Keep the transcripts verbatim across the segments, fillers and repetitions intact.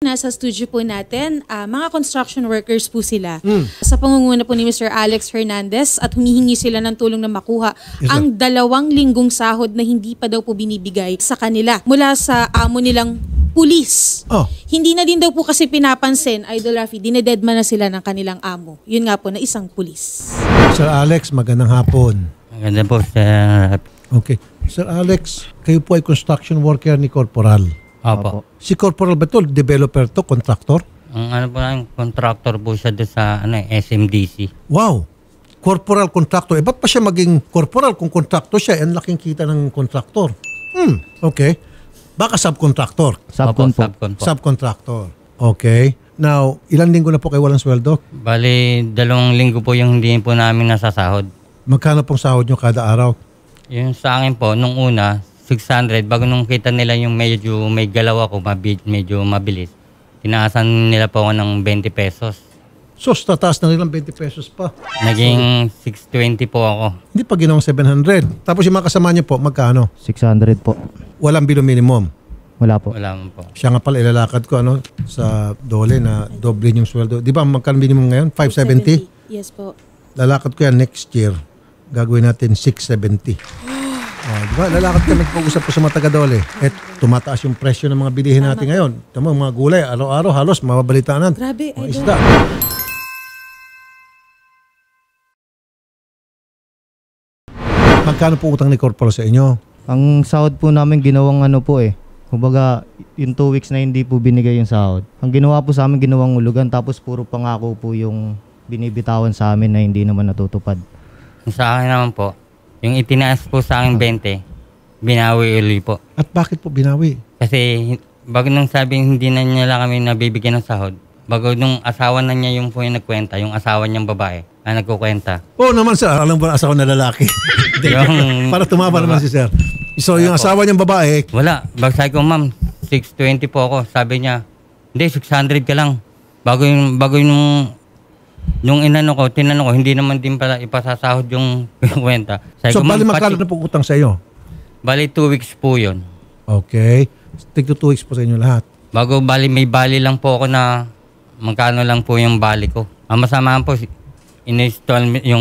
nasa studio po natin, uh, mga construction workers po sila. Mm. Sa pangunguna po ni Mister Alex Hernandez at humihingi sila ng tulong na makuha yes, ang dalawang linggong sahod na hindi pa daw po binibigay sa kanila mula sa amo nilang pulis. Oh. Hindi na din daw po kasi pinapansin, Idol Rafi, dinededma na sila ng kanilang amo. Yun nga po, na isang pulis. Sir Alex, magandang hapon. Maganda po, Sir. Okay. Sir Alex, kayo po ay construction worker ni Corporal. Opo. Si Corporal ba ito? Developer to? Contractor? Ang ano po lang, contractor po siya doon sa ano, S M D C. Wow! Corporal contractor. Eh, ba't pa siya maging corporal kung contractor siya? Ang laking kita ng contractor. Hmm, okay. Baka subcontractor. Subcon po. Subcon po. Subcontractor. Okay. Now, ilang linggo na po kayo walang sweldo? Bali, dalawang linggo po yung hindi po namin nasasahod. Magkano pong sahod nyo kada araw? Yung sa akin po, nung una, six hundred. Bago nung kita nila yung medyo may galaw ako, mabi, medyo mabilis, tinaasan nila po ako ng twenty pesos. So, tataas na nilang twenty pesos pa. Naging six twenty po ako. Hindi pa ginawang seven hundred. Tapos yung mga kasama niyo po, magkano? six hundred po. Walang below minimum? Wala po. Wala mo po. Siya nga pala ilalakad ko ano sa Dole na doble yung sweldo. Di ba magkano minimum ngayon? five seventy? Yes po. Lalakad ko yan next year. Gagawin natin six seventy. Oh, di ba? Lalakad ka nagpag-usap ko sa mga taga-Dole. At tumataas yung presyo ng mga bilihin natin ngayon. Tama, mga gulay, araw-araw halos mababalitaan. Grabe, mga Idol. isda. Magkano po utang ni Corporal sa inyo? Ang sahod po namin ginawang ano po eh. Kumbaga, yung two weeks na hindi po binigay yung sahod. Ang ginawa po sa amin, ginawang ulugan. Tapos puro pangako po yung binibitawan sa amin na hindi naman natutupad. Sa akin naman po, yung itinaas po sa akin twenty, binawi uli po. At bakit po binawi? Kasi bago nung sabing hindi na niya lang kami nabibigyan ng sahod, bago nung asawa na niya yung po yung nagkwenta, yung asawa niyang babae, na nagkukwenta. Oo naman sir, alam mo na asawa na lalaki. yung, para tumama naman si sir. So yung asawa niyang babae? Wala. Bagay ko, ma'am, six twenty po ako. Sabi niya, hindi, six hundred ka lang. Bago yung, bago yung, yung inano ko, tinano ko, hindi naman din pala ipasasahod yung kwenta. So bali magkano na po utang sa iyo? Bali two weeks po yun. Okay. Take to two weeks po sa inyo lahat. Bago bali, may bali lang po ako na magkano lang po yung bali ko. Ang masama po, in-install yung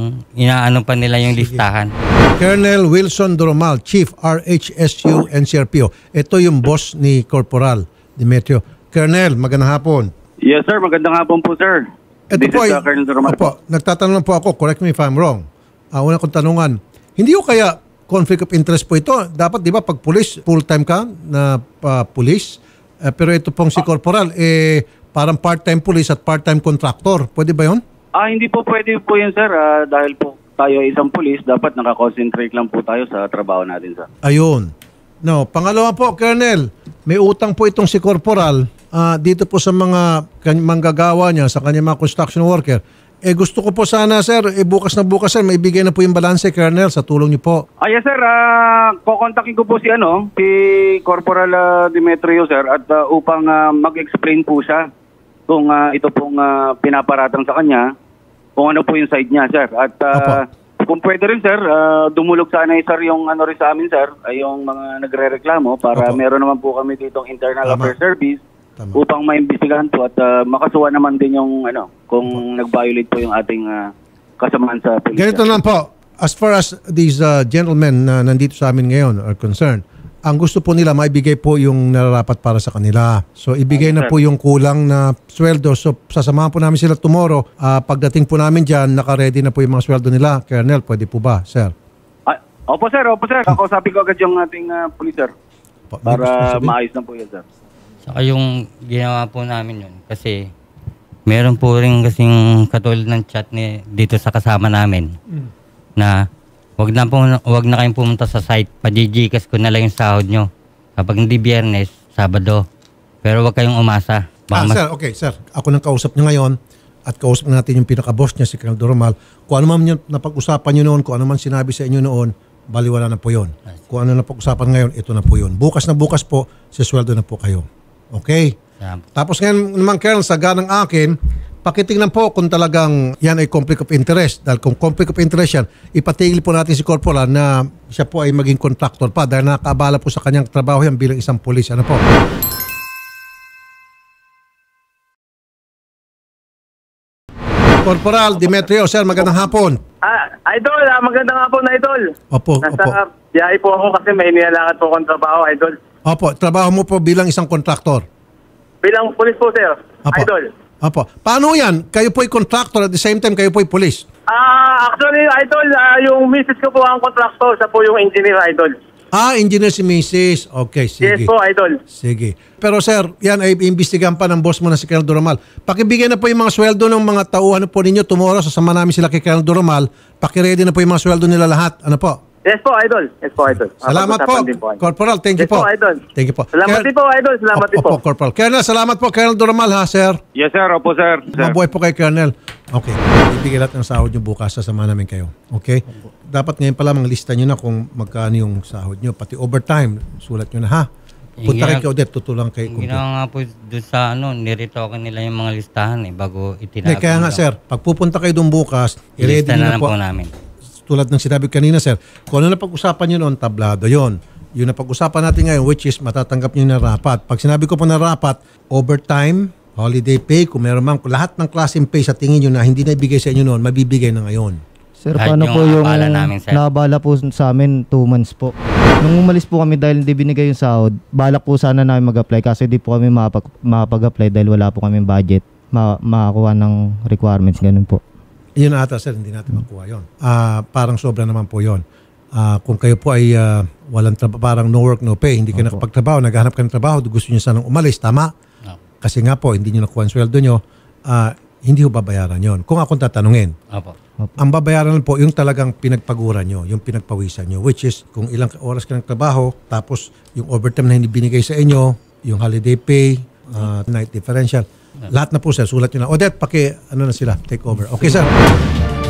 inaano pa nila yung listahan. Colonel Wilson Doromal, Chief R H S U N C R P O. Ito yung boss ni Corporal Demetrio. Colonel, magandang hapon. Yes sir, magandang hapon po sir. Ito This po ay, is, uh, Colonel Doromal opo, nagtatanong po ako, correct me if I'm wrong. Uh, una kong tanungan, hindi ko kaya conflict of interest po ito? Dapat di ba pag police, full-time ka na uh, police, uh, pero ito pong si Corporal, eh, parang part-time police at part-time contractor. Pwede ba yun? Ah, hindi po pwede po yun sir. Uh, dahil po tayo ay isang police, dapat nakakonsentrate lang po tayo sa trabaho natin sir. Ayun. No, pangalawa po, Colonel, may utang po itong si Corporal uh, dito po sa mga manggagawa niya, sa kanyang mga construction worker. Eh gusto ko po sana sir, eh bukas na bukas sir, may bigay na po yung balanse, Colonel, sa tulong niyo po. Ah, yes sir, uh, kukontakin ko po si ano, si Corporal uh, Demetrio sir, at uh, upang uh, mag-explain po siya kung uh, ito pong uh, pinaparatang sa kanya, kung ano po yung side niya, sir. At uh, kung pwede rin, sir, uh, dumulog sana sir yung ano rin sa amin, sir, ay yung mga nagre-reklamo para Opo. Meron naman po kami ditong internal Tama. affairs service Tama. upang maimbestigahan po at uh, makasuwa naman din yung ano, kung Opo. Nag-violate po yung ating uh, kasamaan sa police. Ganito lang po, as far as these uh, gentlemen na nandito sa amin ngayon are concerned, ang gusto po nila maibigay po yung nararapat para sa kanila. So ibigay na po yung kulang na sweldo. So sasamahan po namin sila tomorrow. Uh, pagdating po namin dyan, naka-ready na po yung mga sweldo nila. Colonel, pwede po ba, sir? Ah, opo sir, opo sir. Kakausapin ko agad yung ating uh, police sir. Pa, para maayos na po yan sir. Saka yung ginawa po namin yun. Kasi meron po rin kasing katulad ng chat ni, dito sa kasama namin. Mm. Na Wag na, po, wag na kayong pumunta sa site. Pa-G-Gcash ko na lang yung sahod nyo. Kapag hindi Biyernes, Sabado. Pero wag kayong umasa. Ah, mas... sir, okay, sir. Ako nang kausap niyo ngayon at kausap natin yung pinaka-boss niya, si Colonel Doromal. Kung ano man yung napag-usapan niyo noon, kung ano man sinabi sa inyo noon, baliwala na po yun. Kung ano napag-usapan ngayon, ito na po yun. Bukas na bukas po, sisweldo na po kayo. Okay? Yeah. Tapos ngayon naman, Colonel, sa ganang akin, pakitingnan po kung talagang yan ay conflict of interest. Dahil kung conflict of interest yan, ipatigil po natin si Corporal na siya po ay maging contractor pa dahil nakakaabala po sa kanyang trabaho yan bilang isang pulis. Ano po? Corporal Demetrio, sir, magandang hapon. Ah, Idol, ah, magandang hapon, Idol. Opo, Nasa opo. biyahe po ako kasi may nilalakad po akong trabaho, Idol. Opo, trabaho mo po bilang isang kontraktor. Bilang pulis po, sir. Opo. Idol. Opo. Paano yan? Kayo po'y contractor at the same time kayo po'y police. Ah, actually, Idol, ah, yung misis ko po ang contractor, siya po yung engineer, Idol. Ah, engineer si Missus Okay, sige. Yes po, Idol. Sige. Pero sir, yan ay imbestigahan pa ng boss mo na si Colonel Duramal. Pakibigyan na po yung mga sweldo ng mga tauhan po ninyo tomorrow. Sasama namin sila kay Colonel Duramal. Pakiready na po yung mga sweldo nila lahat. Ano po? Yes po, Idol. Yes po, Idol. Salamat po, Mapag-usapan din Idol. Corporal. Thank you Yes po, po. Idol. Thank you po. Salamat Colonel- din po, Idol. Salamat din Opo, po. opo, Corporal. Colonel, salamat po, Colonel Duramal ha, sir. Yes, sir. Opo, sir. sir. Mabuhay po kay Colonel. Okay. Ibigay lahat ng sahod nyo bukas. Sasama namin kayo. Okay? Dapat ngayon pala mga lista nyo na kung magkano yung sahod nyo. Pati overtime, sulat nyo na ha. Punta kay Yung Odette, tutulang kay Yung Kumpir. ginawa nga po doon sa ano, niritoken nila yung mga listahan eh, bago itinago. Hindi, kaya nga nila. sir, pag pupunta kayo doon bukas, i-ready Ilista nyo na na lang po. po namin. Tulad ng sinabi ko kanina sir, kung ano na pag-usapan nyo noon, tablado yon. Yung napag-usapan natin ngayon, which is matatanggap nyo na rapat. Pag sinabi ko po na rapat, overtime, holiday pay, kung meron man, kung lahat ng klaseng pay sa tingin nyo na hindi na ibigay sa inyo noon, mabibigay na ngayon. Sir, Kahit paano yung po yung abala namin, sir. naabala po sa amin, two months po. Nung umalis po kami dahil hindi binigay yung sahod, balak po sana namin mag-apply kasi di po kami makapag- makapag-apply dahil wala po kami budget, ma- makakuha ng requirements, ganun po. Yun ata sir, hindi natin makuha yun. Ah, parang sobra naman po yun. Ah, kung kayo po ay ah, walang trabaho, parang no work, no pay, hindi kayo nakapagtrabaho, naghahanap kayo ng trabaho, gusto nyo sanang umalis, tama? No. Kasi nga po, hindi nyo nakuha ang sweldo nyo, ah, hindi ho babayaran yon. Kung akong tatanungin, Opo. ang babayaran po yung talagang pinagpaguran nyo, yung pinagpawisan nyo, which is kung ilang oras ka ng trabaho, tapos yung overtime na hindi binigay sa inyo, yung holiday pay, ah, night differential, lahat na po sir, sulat nyo na. Odette, paki, ano na sila, take over. Okay sir.